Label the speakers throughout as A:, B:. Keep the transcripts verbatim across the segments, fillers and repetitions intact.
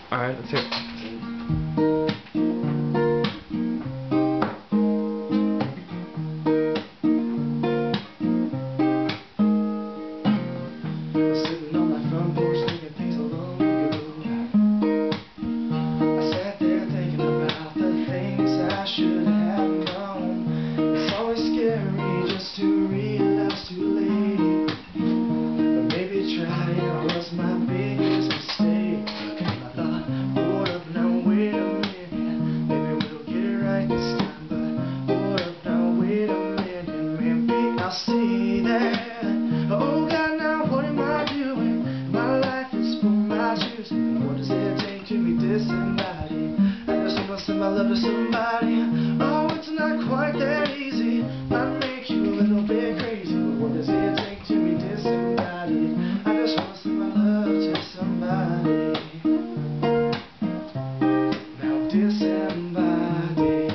A: Alright, let's hear it.
B: Sitting on my front porch thinking things so long ago. I sat there thinking about the things I should have known. It's always scary just to realize too late. But maybe trying was my biggest mistake. And I thought, hold up now, wait a minute. Maybe we'll get it right this time. But hold up now, wait a minute. Maybe I'll see that. Oh God, now what am I doing? My life is for my choosing. What does it take to be disembodied? I just wanna send my love to somebody. Oh, it's not quite that easy. Might make you a little bit crazy. But what does it take to be disembodied? I just wanna send my love to somebody. Now disembodied.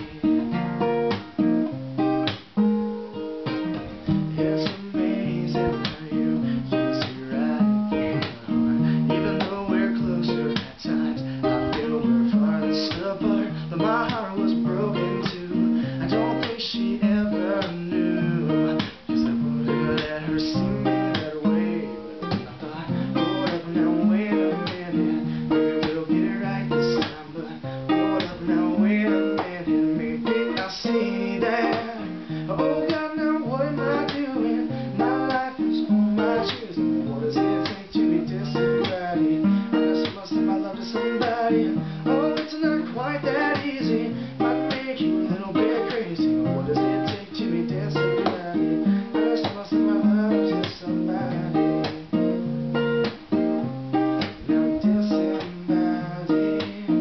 B: It's amazing how you use me right in the heart. Even though we're closer at times, I feel we're farthest apart. But my heart was broken too. I don't think she ever knew. Cause I wouldn't let her see me that way. But then I thought, hold up now, wait a minute. Maybe we'll get it right this time. But hold up now, wait a minute. Maybe I'll see that. Oh God, now what am I doing? My life is for my choosing. What does it take to be disembodied? I just must send my love to somebody. Oh, it's not quite that easy. Might make you a little bit crazy. But what does it take to be disembodied? I just must send my love to somebody. Now disembodied.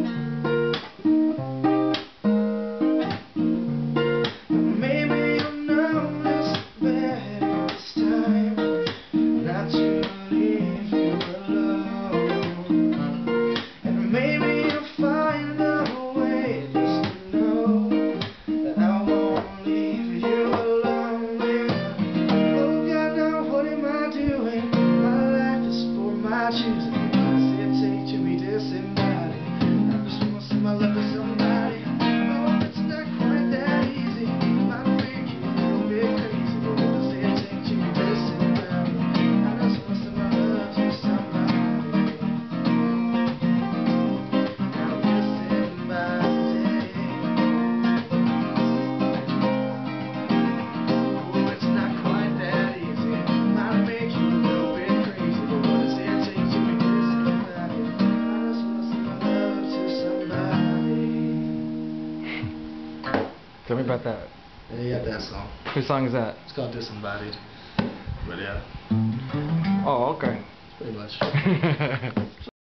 B: Maybe you'll notice better this time not to leave you alone. And maybe you'll find a way just to know that I won't leave you alone. Oh God, now what am I doing? My life is for my choosing. What does it take to be disembodied? I just wanna send my love to somebody. Oh, it's not quite that easy. Might make you a little bit crazy. But what does it take to be disembodied? I just wanna send my love to somebody. Now disembodied. Oh, it's not quite that easy. Might make you a little bit crazy. But what does it take to be disembodied? I just wanna send my love to somebody.
A: Tell me about that.
B: Yeah, you got that song.
A: Whose song is that?
B: It's called Disembodied. But yeah,
A: Oh, okay.
B: pretty much.